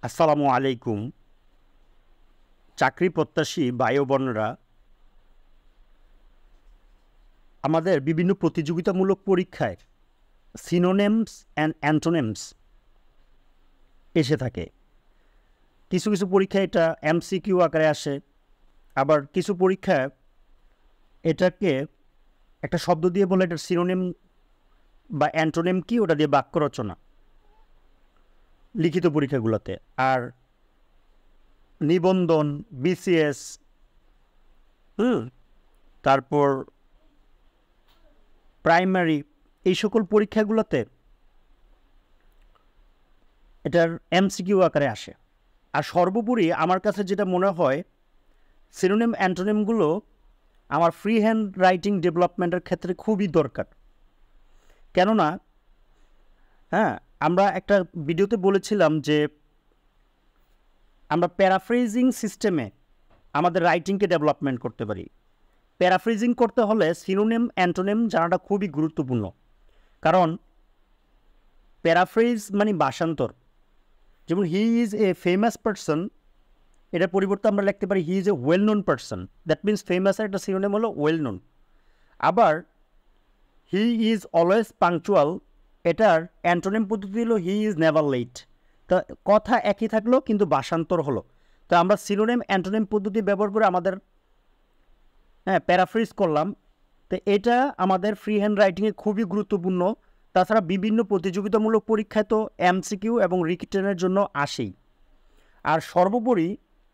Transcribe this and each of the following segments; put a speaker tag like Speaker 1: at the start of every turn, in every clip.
Speaker 1: আসসালামু আলাইকুম। চাকরি প্রত্যাশী ভাই ও বোনেরা, আমাদের বিভিন্ন প্রতিযোগিতামূলক পরীক্ষায় সিনোনিমস অ্যান্ড অ্যান্টোনিমস এসে থাকে। কিছু কিছু পরীক্ষায় এটা এমসিকিউ আকারে আসে, আবার কিছু পরীক্ষায় এটাকে একটা শব্দ দিয়ে বলে এটা সিনোনিম বা অ্যান্টোনিম কি ওটা দিয়ে বাক্য রচনা লিখিত পরীক্ষাগুলোতে। আর নিবন্ধন, বিসিএস, তারপর প্রাইমারি, এই সকল পরীক্ষাগুলোতে এটার এমসিকিউ আকারে আসে। আর সর্বোপরি আমার কাছে যেটা মনে হয়, সিনোনিম অ্যান্টোনিমগুলো আমার ফ্রি হ্যান্ড রাইটিং ডেভেলপমেন্টের ক্ষেত্রে খুবই দরকার। কেননা আমরা একটা ভিডিওতে বলেছিলাম যে আমরা প্যারাফ্রেজিং সিস্টেমে আমাদের রাইটিংকে ডেভেলপমেন্ট করতে পারি। প্যারাফ্রেজিং করতে হলে সিনোনিম অ্যান্টোনিম জানাটা খুবই গুরুত্বপূর্ণ, কারণ প্যারাফ্রেজ মানে ভাষান্তর। যেমন he is a famous person, এটার পরিবর্তে আমরা লিখতে পারি he is a well known person. That means ফেমাসের একটা সিনোনিম হলো ওয়েল নোন। আবার হি ইজ অলওয়েজ পাংচুয়াল, এটার অ্যান্টোনিম পদ্ধতি হলো হি ইজ নেভার লেট। তা কথা একই থাকলো কিন্তু ভাষান্তর হলো। তো আমরা সিনোনিম অ্যান্টোনিম পদ্ধতি ব্যবহার করে আমাদের প্যারাফ্রেজ করলাম। তো এটা আমাদের ফ্রি হ্যান্ড রাইটিংয়ে খুবই গুরুত্বপূর্ণ। তাছাড়া বিভিন্ন প্রতিযোগিতামূলক পরীক্ষায় তো এমসিকিউ এবং রিটেনের জন্য আসেই। আর সর্বোপরি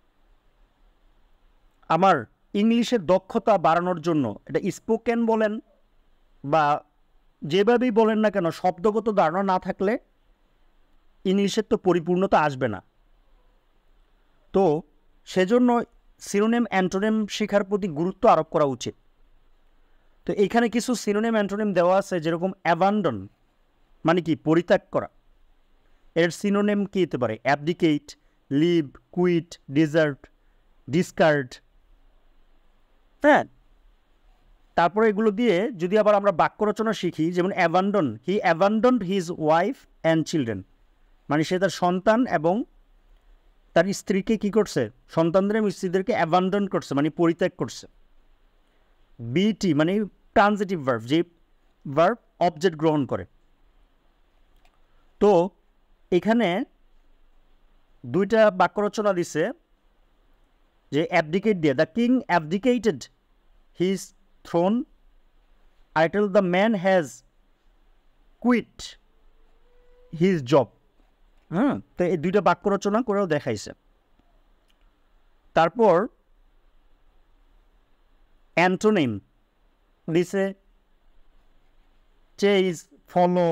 Speaker 1: আমার ইংলিশের দক্ষতা বাড়ানোর জন্য, এটা স্পোকেন বলেন বা যেভাবেই বলেন না কেন, শব্দগত ধারণা না থাকলে ইংলিশের তো পরিপূর্ণতা আসবে না। তো সেজন্য সিনোনিম অ্যান্টোনিম শেখার প্রতি গুরুত্ব আরোপ করা উচিত। তো এখানে কিছু সিনোনিম অ্যান্টোনিম দেওয়া আছে, যেরকম অ্যাবান্ডন মানে কি পরিত্যাগ করা, এর সিনোনিম কী হতে পারে? Abdicate, leave, quit, desert, discard. তারপরে এগুলো দিয়ে যদি আবার আমরা বাক্য রচনা শিখি, যেমন abandon, he abandoned his wife and children, মানে সে তার সন্তান এবং তার স্ত্রীকে কি করছে? সন্তানদের এবং স্ত্রীদেরকে অ্যাবান্ডন করছে, মানে পরিত্যাগ করছে। বিটি মানে ট্রানজিটিভ ভার্ব, যে ভার্ব অবজেক্ট গ্রহণ করে। তো এখানে দুইটা বাক্য রচনা দিছে, যে অ্যাবডিকেট দিয়ে, the king abdicated his throne, আইটেল the man has quit his job. তো এই দুইটা বাক্য রচনা করেও দেখাইছে। তারপর অ্যান্টোনিম দিছে চেজ, ফলো,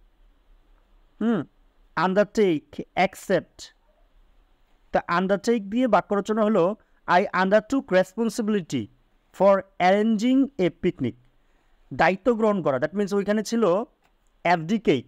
Speaker 1: আন্ডারটেক, অ্যাকসেপ্ট। তা আন্ডারটেক দিয়ে বাক্য রচনা হলো I undertook responsibility for arranging a picnic, দায়িত্ব গ্রহণ করা। দ্যাট মিনস ওইখানে ছিল অ্যাবডিকেট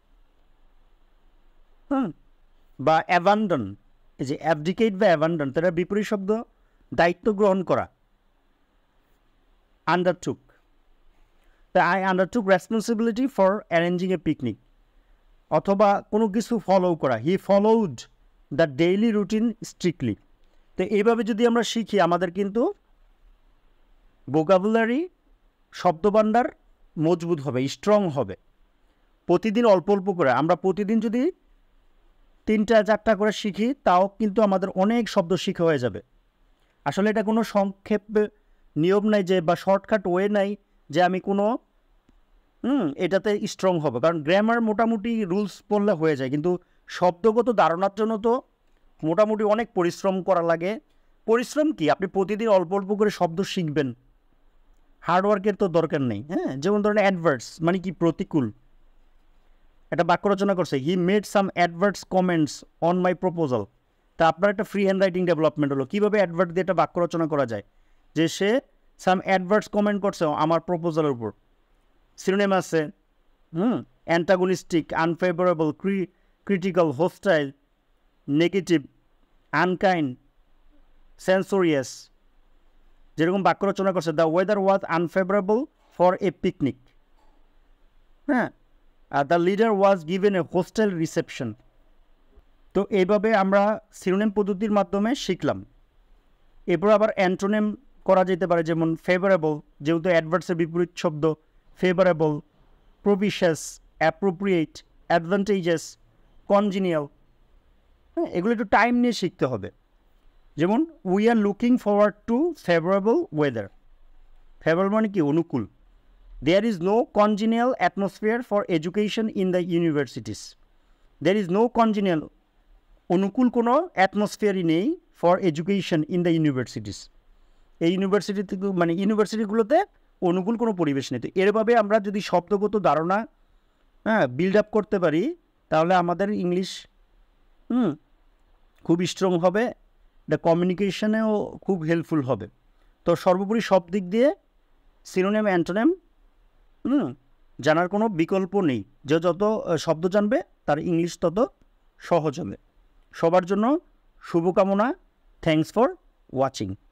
Speaker 1: বা অ্যাবান্ডন। এই যে অ্যাবডিকেট বা অ্যাবান্ডন, তার বিপরীত শব্দ দায়িত্ব গ্রহণ করা, আন্ডারটুক। তা I undertook responsibility for arranging a picnic. অথবা কোনো কিছু ফলো করা, he followed the daily routine strictly. তো এইভাবে যদি আমরা শিখি, আমাদের কিন্তু ভোকাবুলারি, শব্দভাণ্ডার মজবুত হবে, স্ট্রং হবে। প্রতিদিন অল্প অল্প করে, আমরা প্রতিদিন যদি 3-4টা করে শিখি, তাও কিন্তু আমাদের অনেক শব্দ শিখা হয়ে যাবে। আসলে এটা কোনো সংক্ষেপ নিয়ম নাই যে, বা শর্টকাট ওয়ে নাই যে আমি কোনো এটাতে স্ট্রং হবে। কারণ গ্রামার মোটামুটি রুলস পড়লে হয়ে যায়, কিন্তু শব্দগত ধারণার জন্য তো মোটামুটি অনেক পরিশ্রম করা লাগে। পরিশ্রম কি, আপনি প্রতিদিন অল্প অল্প করে শব্দ শিখবেন, হার্ডওয়ার্কের তো দরকার নেই। যেমন ধরেন অ্যাডভার্টস মানে কি? প্রতিকূল। একটা বাক্য রচনা করছে, he made some adverse comments on my proposal. তা আপনার একটা ফ্রি হ্যান্ড রাইটিং ডেভেলপমেন্ট হলো কীভাবে অ্যাডভার্ট দিয়ে একটা বাক্য রচনা করা যায়, যে সে সাম অ্যাডভার্টস কমেন্ট করছে আমার প্রপোজালের উপর। সিনোনিম আছে antagonistic, unfavourable, critical, hostile, negative, unkind, censorious. যেরকম বাক্য রচনা করছে, the weather was unfavourable for a picnic, the leader was given a hostile reception. তো এইভাবে আমরা সিনোনিম পদ্ধতির মাধ্যমে শিখলাম। এরপর আবার অ্যান্টোনিম করা যেতে পারে, যেমন ফেভারেবল, যেহেতু অ্যাডভার্সের বিপরীত শব্দ ফেভারেবল, প্রপিশিয়াস, অ্যাপ্রোপ্রিয়েট, অ্যাডভান্টেজাস, কনজিনিয়াল। হ্যাঁ, এগুলো একটু টাইম নিয়ে শিখতে হবে। যেমন we are looking forward to favourable weather. Favourable মানে কি? অনুকূল। There is no congenial atmosphere for education in the universities. There is no congenial, অনুকূল কোনো অ্যাটমসফিয়ারই নেই for education in the universities. এই ইউনিভার্সিটিতে মানে ইউনিভার্সিটিগুলোতে অনুকূল কোনো পরিবেশ নেই। তো এরভাবে আমরা যদি শব্দগত ধারণা বিল্ড আপ করতে পারি, তাহলে আমাদের ইংলিশ খুব স্ট্রং হবে, এটা কমিউনিকেশনেও খুব হেল্পফুল হবে। তো সর্বোপরি সব দিক দিয়ে সিনোনিম অ্যান্টোনিম জানার কোনো বিকল্প নেই। যে যত শব্দ জানবে তার ইংলিশ তত সহজ হবে। সবার জন্য শুভকামনা। Thanks for watching.